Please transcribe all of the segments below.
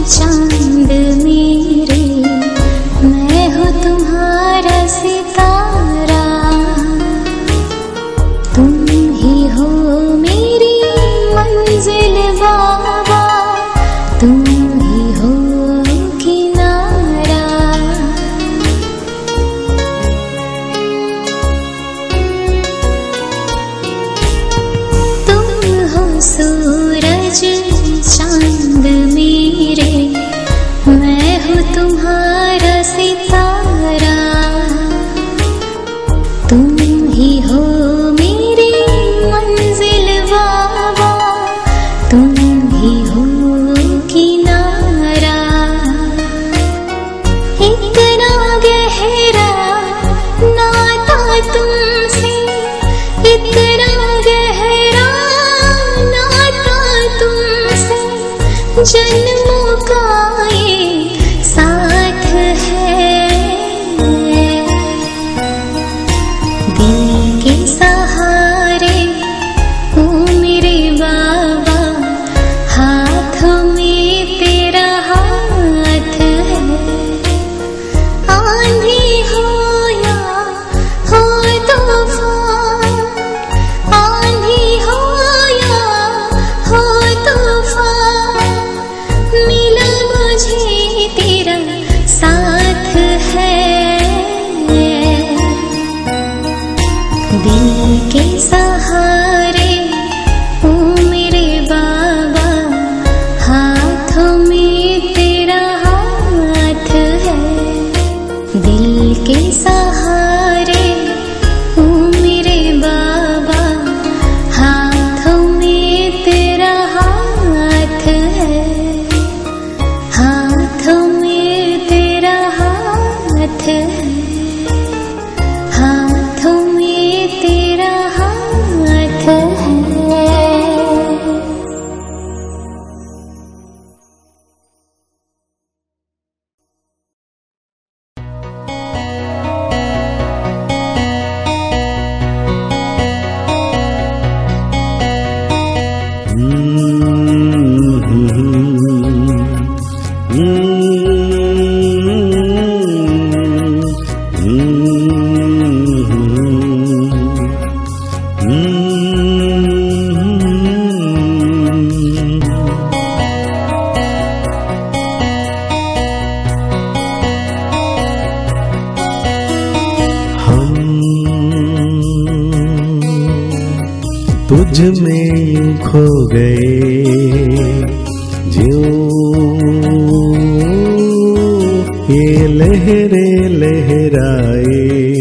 चांद मेरे, मैं हूँ तुम्हारा सितारा। तुम ही हो मेरी मंजिल बाबा, तुम ही हो किनारा। तुम हो सूरज चांद मेरे, मैं हूँ तुम्हारा सितारा। तुम ही हो मेरी मंजिल बाबा, तुम ही हो किनारा। इतना गहरा नाता तुमसे, इतना गहरा नाता तुमसे, जन्मों का ये साथ है। दिल के सहारे ओ मेरे बाबा, हाथों में तेरा हाथ है। आंधी हो या हो तूफान, आंधी हो या हो तूफान, मिला मुझे तेरा साथ है। दिल के सहारे ओ मेरे बाबा, हाथों में तेरा हाथ है। दिल के सहारे ओ मेरे बाबा, हाथों में तेरा हाथ है। हाथों में तेरा हाथ है, हाथों में तेरा हाथ है। तुझ में यूं खो गए ज्यों ये लहरे लहराए।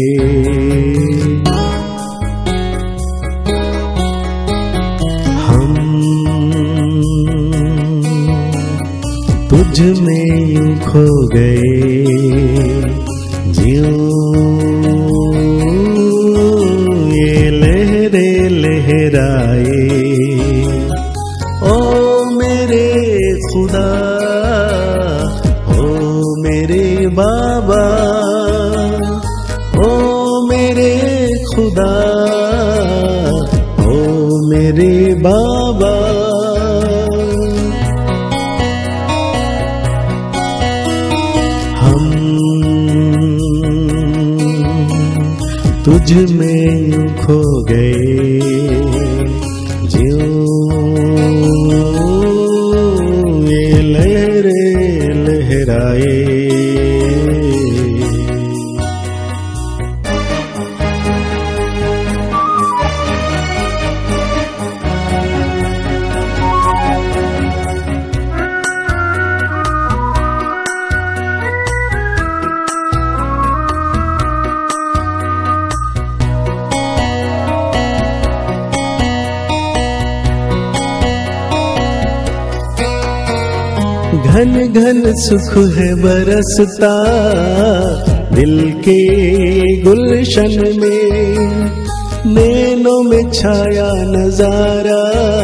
हम तुझ में यूं खो गए ज्यों ये लहरे लहराए। ओ मेरे खुदा, ओ मेरे बाबा, ओ मेरे खुदा, ओ मेरे बाबा। हम तुझ में यूं खो गए ज्यों ये लहरे लहराए। घन घन सुख है बरसता दिल के गुलशन में, नैनों में छाया नजारा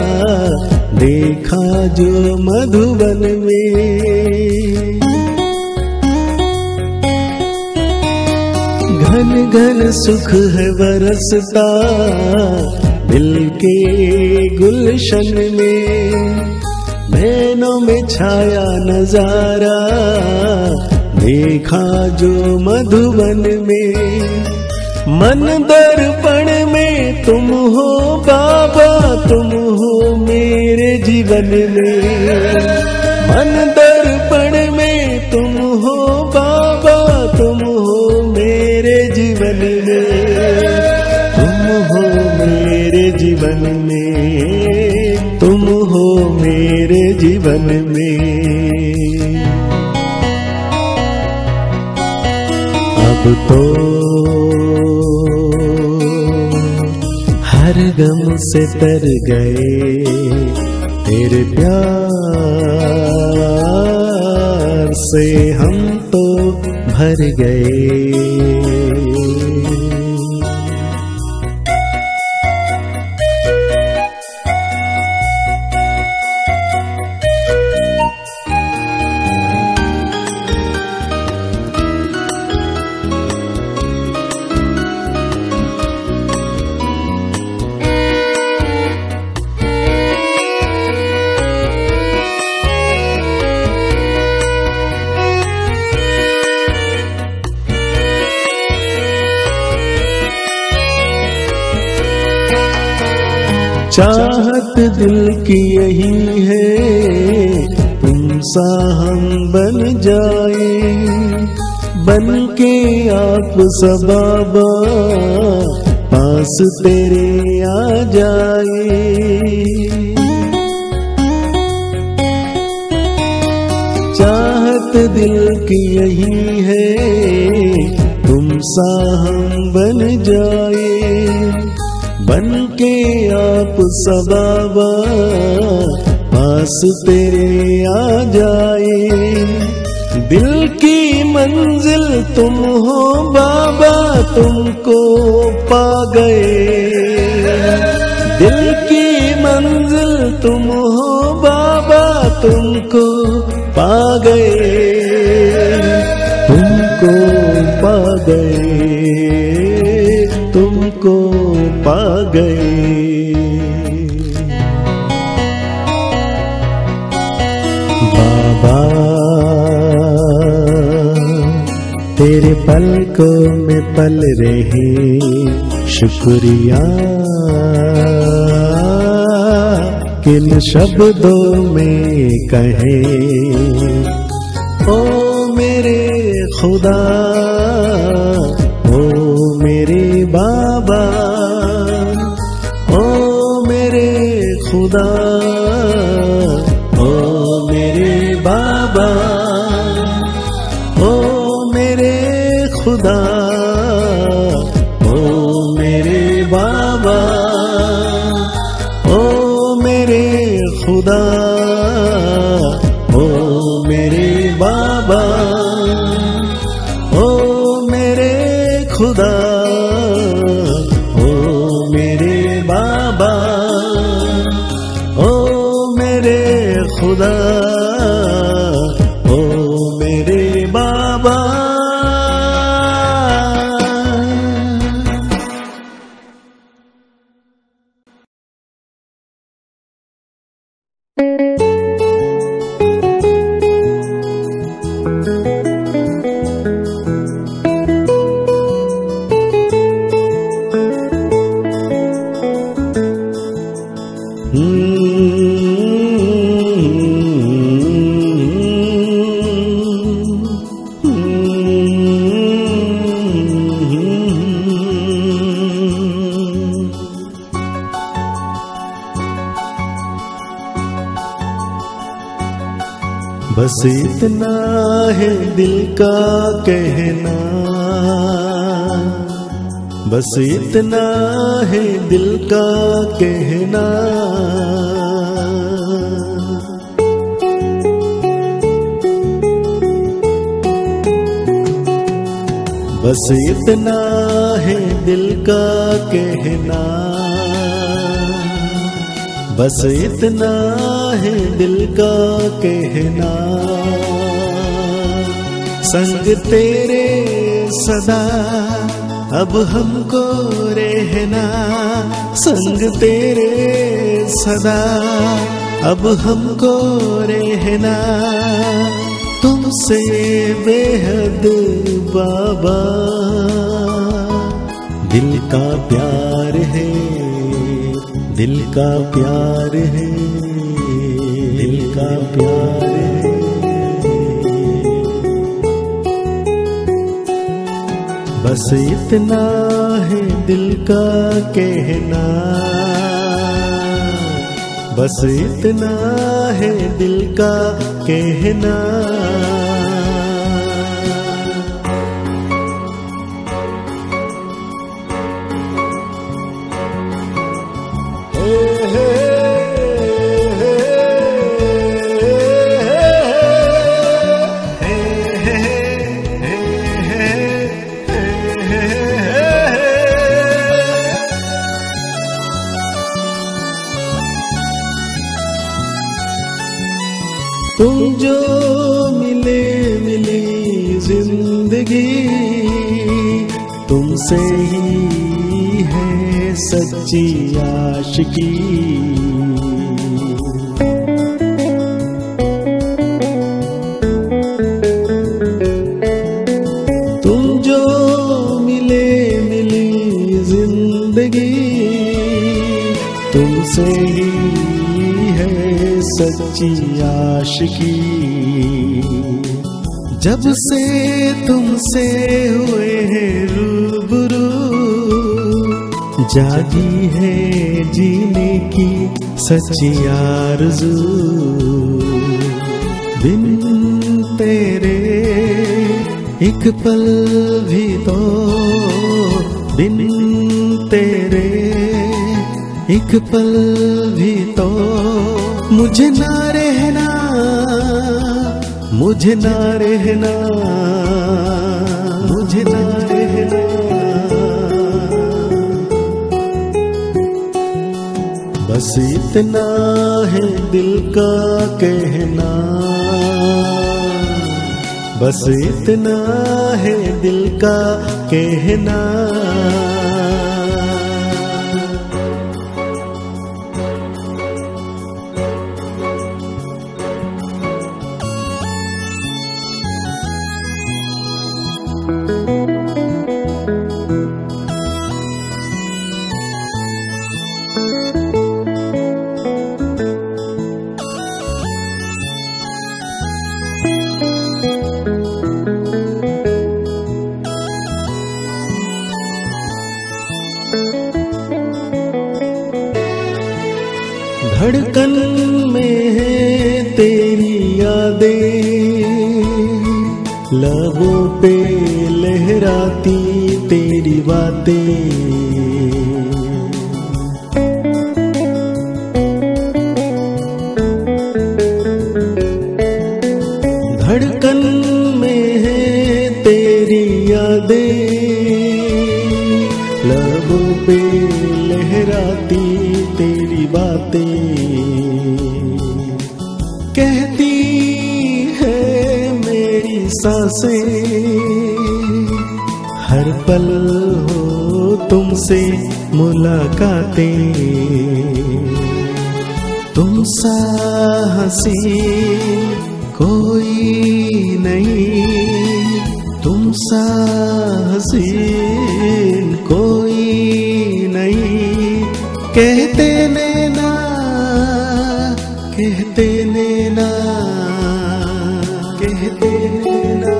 देखा जो मधुबन में। घन घन सुख है बरसता दिल के गुलशन में, नैनों में छाया नजारा देखा जो मधुबन में। मन दर्पण में तुम हो बाबा, तुम हो मेरे जीवन में। मन दर्पण में तुम हो बाबा, तुम हो मेरे जीवन में। तुम हो मेरे जीवन में, तुम हो मेरे जीवन में। अब तो हर गम से तर गए, तेरे प्यार से हम तो भर गए। चाहत दिल की यही है, तुम सा हम बन जाए, बन के आप सब बाबा पास तेरे आ जाए। चाहत दिल की यही है, तुम सा हम बन जाए, बन के आप सब बाबा पास तेरे आ जाए। दिल की मंजिल तुम हो बाबा, तुमको पा गए। दिल की मंजिल तुम हो बाबा, तुमको पा गए। तुमको पा गए, तुमको पा गए। बाबा तेरे पलकों में पल रहे, शुक्रिया किन शब्दों में कहें। ओ मेरे खुदा, ओ मेरे बाबा, ओ मेरे खुदा, ओ मेरे बाबा, ओ मेरे खुदा, ओ मेरे बाबा, ओ मेरे खुदा, ओ मेरे बाबा, ओ मेरे खुदा, ओ मेरे बाबा, ओ मेरे खुदा, ओ मेरे बाबा। बस इतना है दिल का कहना, बस इतना है दिल का कहना। बस इतना है दिल का कहना, बस इतना है दिल का कहना। संग तेरे सदा अब हमको रहना, संग तेरे सदा अब हमको रहना तुमसे बेहद बाबा। दिल का प्यार है, दिल का प्यार है, दिल का प्यार है। बस इतना है दिल का कहना, बस इतना है दिल का कहना। तुम जो मिले मिली जिंदगी, तुमसे ही है सच्ची आशिकी। तुम जो मिले मिली जिंदगी, तुमसे ही सच्ची आशिकी। जब से तुमसे हुए हैं रूबरू, जागी है जीने की सच्ची आरज़ू। बिन तेरे एक पल भी तो, बिन तेरे एक पल भी तो मुझे ना रहना, मुझे ना रहना, मुझे ना रहना। बस इतना है दिल का कहना, बस इतना है दिल का कहना। धड़कन में है तेरी यादें, लबों पे लहराती तेरी बातें। धड़कन में है तेरी यादें, लबों पे लहराती तेरी बातें। कहती है मेरी सांसें, हर पल हो तुमसे मुलाकातें। तुम सा हसीन कोई नहीं, तुम सा हसीन कोई नहीं। कहते नैना, कहते नैना, कहते नैना।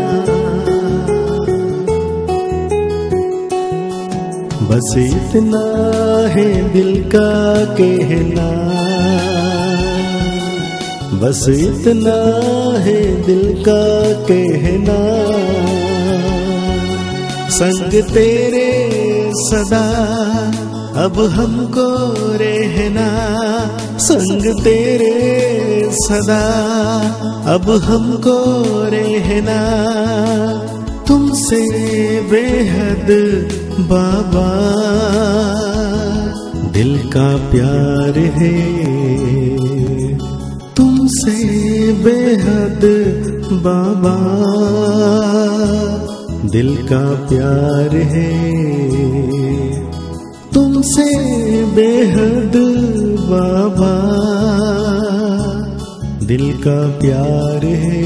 बस इतना है दिल का कहना, बस इतना है दिल का कहना। संग तेरे सदा अब हमको रहना, संग तेरे सदा अब हमको रहना। तुमसे बेहद बाबा दिल का प्यार है, तुमसे बेहद बाबा दिल का प्यार है, तुमसे बेहद बाबा। दिल का प्यार है।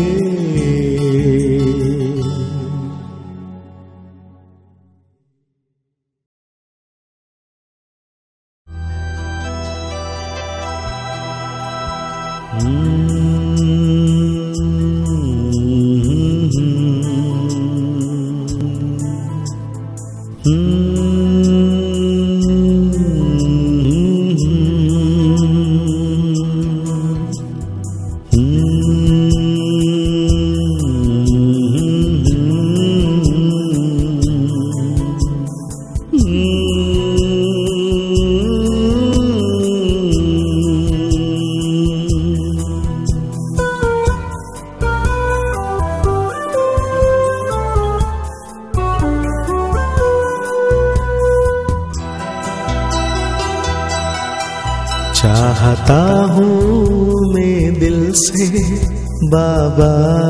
चाहता हूँ मैं दिल से बाबा,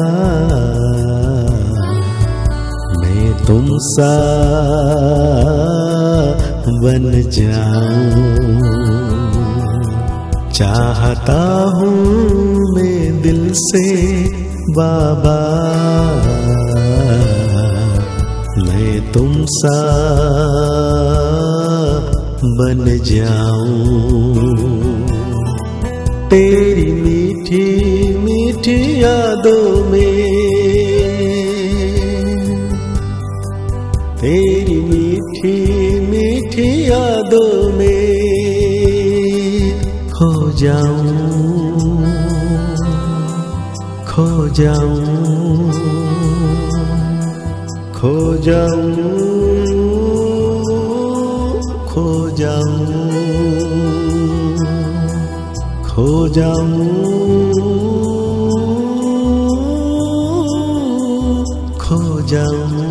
मैं तुम सा बन जाऊं। चाहता हूँ मैं दिल से बाबा, मैं तुम सा बन जाऊं। तेरी मीठी मीठी यादों में, तेरी मीठी मीठी यादों में खो जाऊं, खो जाऊं, खो जाऊं, खो जाऊं, खो जाऊं, खो जाऊं।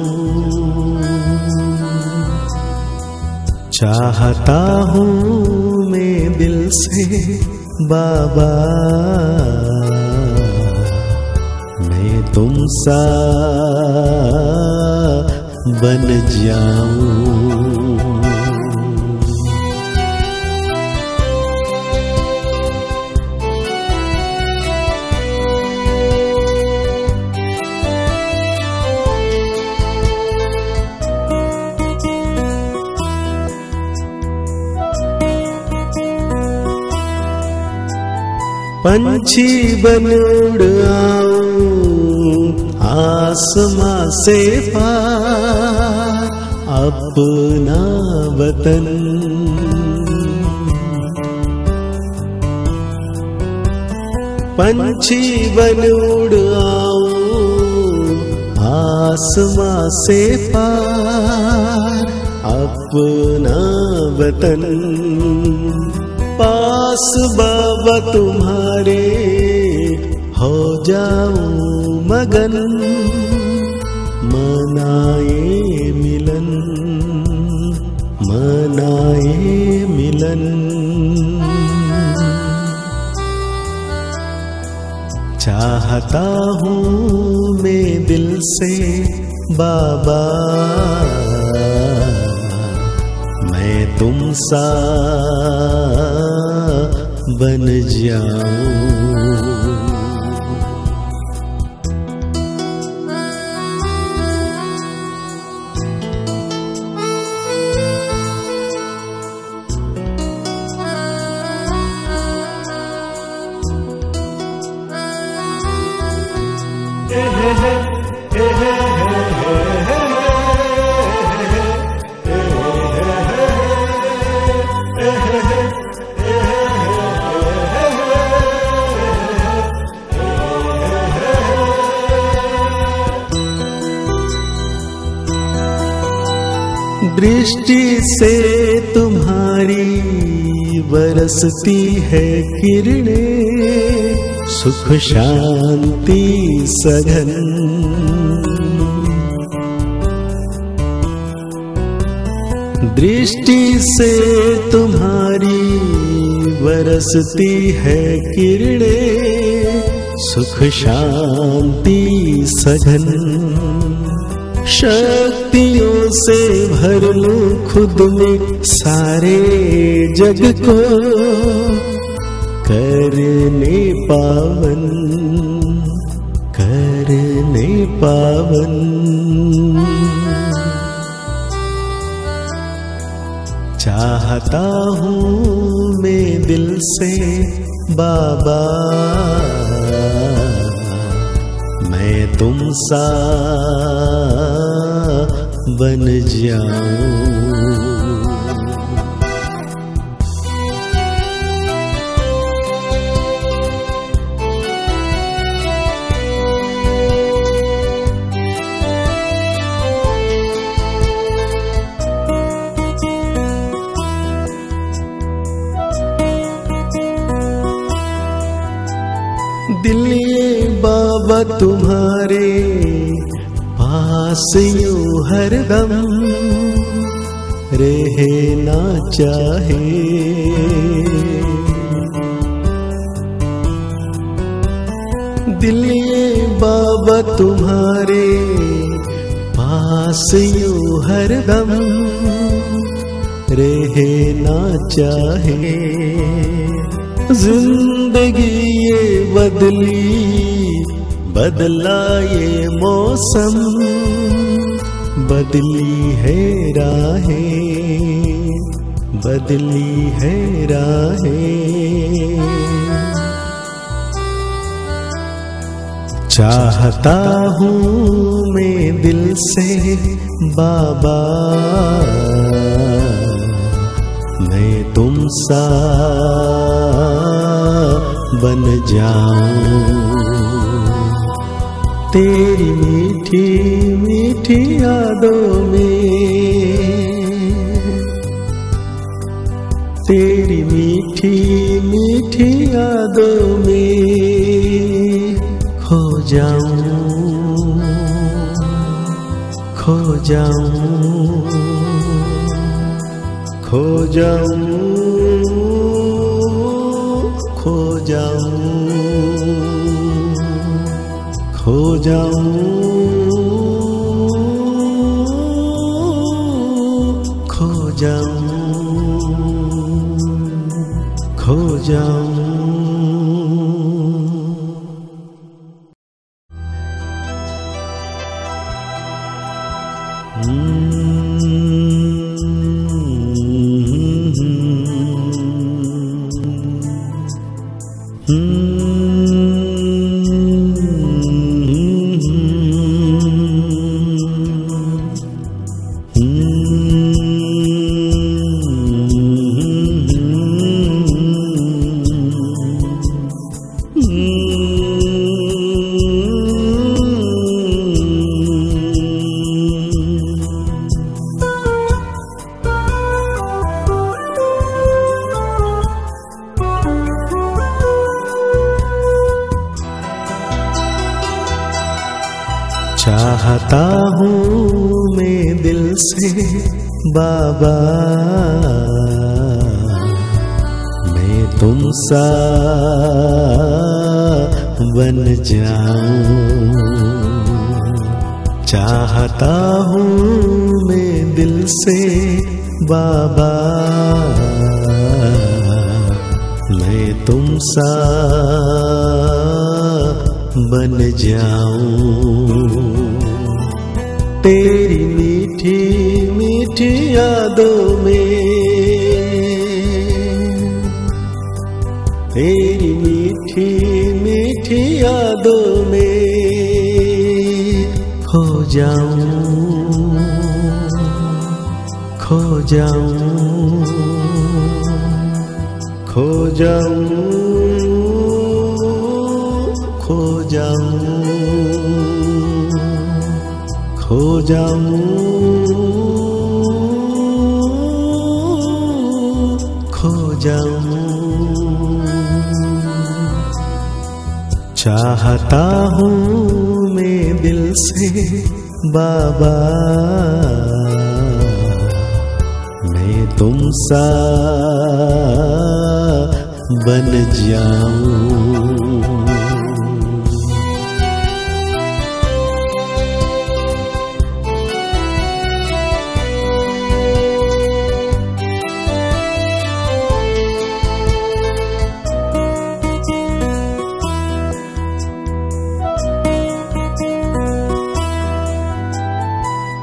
चाहता हूँ मैं दिल से बाबा, मैं तुम सा बन जाऊं। पंछी बन उड़ आऊं आसमां से पार, अपना वतन पंछी बन उड़ आऊं आसमां से पार, अपना वतन पास बाबा तुम्हारे हो जाऊं मगन, मनाए मिलन, मनाए मिलन। चाहता हूँ मैं दिल से बाबा, मैं तुम सा बन जाऊं। दृष्टि से तुम्हारी बरसती है किरणें, सुख शांति सघन। दृष्टि से तुम्हारी बरसती है किरणें, सुख शांति सघन। शक्तियों से भर लूं खुद में सारे जग को, करने पावन, करने पावन। चाहता हूँ मैं दिल से बाबा, मैं तुम सा बन जाऊं। दिल ये बाबा तुम्हारे पास यूं हरदम रहना चाहे। दिल ये बाबा तुम्हारे पास यूं हरदम रहना चाहे। जिंदगी ये बदली, बदला ये मौसम, बदली है राहें, बदली है राहें। चाहता हूँ मैं दिल से बाबा, मैं तुम सा बन जाऊं। तेरी मीठी मीठी यादों में, तेरी मीठी मीठी यादों में खो जाऊं, खो जाऊं, खो जाऊं, खो जाऊं, खो जाऊं, खो जाऊं, खो जाऊं। चाहता हूँ मैं दिल से बाबा, मैं तुम सा बन जाऊं। चाहता हूँ मैं दिल से बाबा, मैं तुम सा बन जाऊं। तेरी मीठी मीठी यादों में, तेरी मीठी मीठी यादों में खो जाऊं, खो जाऊं, खो जाऊं, खो जाऊं, खो जाऊं, खो जाऊं। चाहता हूँ मैं दिल से बाबा, मैं तुम सा बन जाऊं।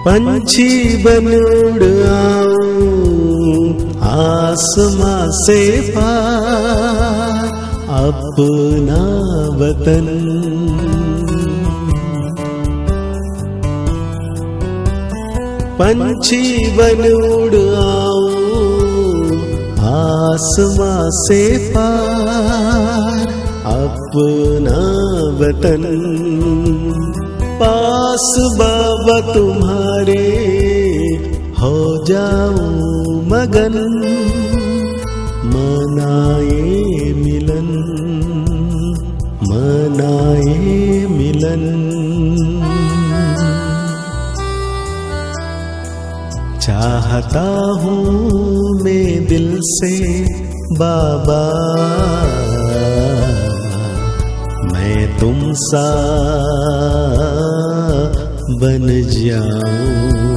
पंछी बन उड़ आऊं आसमां से पार अपना वतन। पंछी बन उड़ आऊं आसमां से पार अपना वतन। पास बाबा तुम्हारे हो जाऊं मगन, मनाए मिलन, मनाए मिलन। चाहता हूँ मैं दिल से बाबा मैं तुम सा बन जाऊं।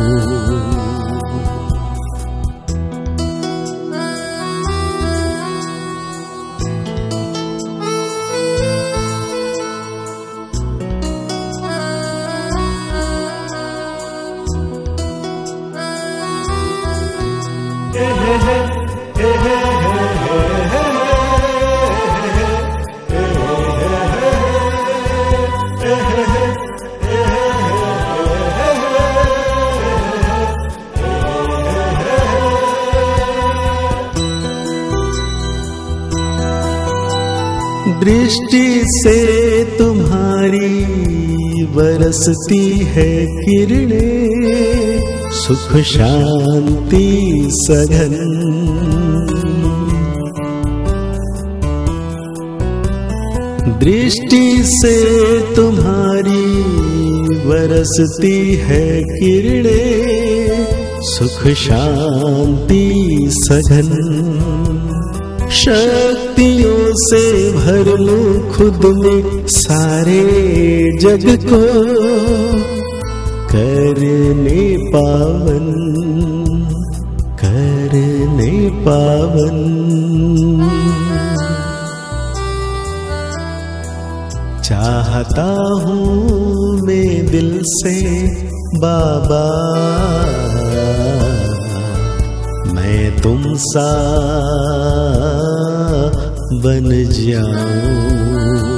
दृष्टि से तुम्हारी बरसती है किरणें, सुख शांति सघन। दृष्टि से तुम्हारी बरसती है किरणें, सुख शांति सघन। शक्तियों से भर लूं खुद में सारे जग को, करने पावन, करने पावन। चाहता हूँ मैं दिल से बाबा मैं तुम सा बन जाऊं।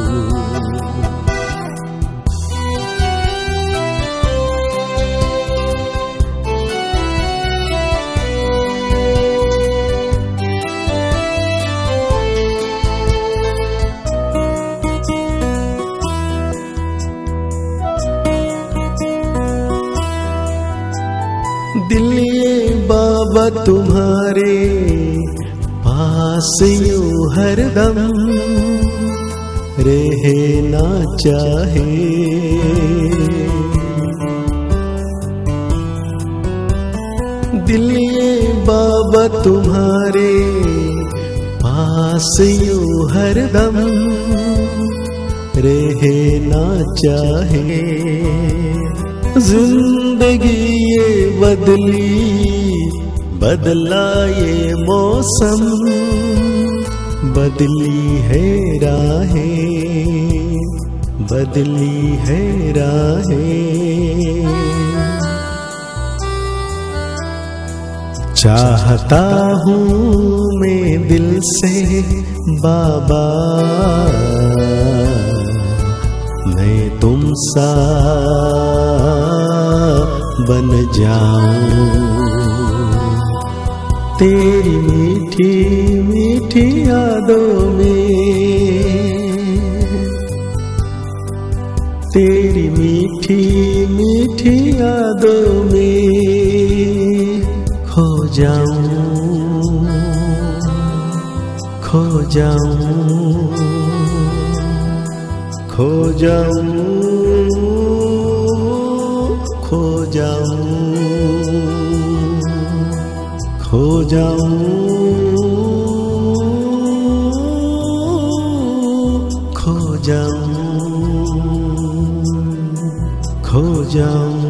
दिल ये बाबा तुम्हारे पास यूं हरदम रहना चाहे। दिल ये बाबा तुम्हारे पास यूं हरदम रहना चाहे। जिंदगी ये बदली बदला ये मौसम, बदली है राहें, बदली है राहें। चाहता हूँ मैं दिल से बाबा मैं तुम सा बन जाऊं। तेरी मीठी मीठी यादों में, तेरी मीठी मीठी यादों में खो जाऊं, खो जाऊं, खो जाऊं, खो जाऊं, खो जाऊं, खो जाऊं, खो जाऊं।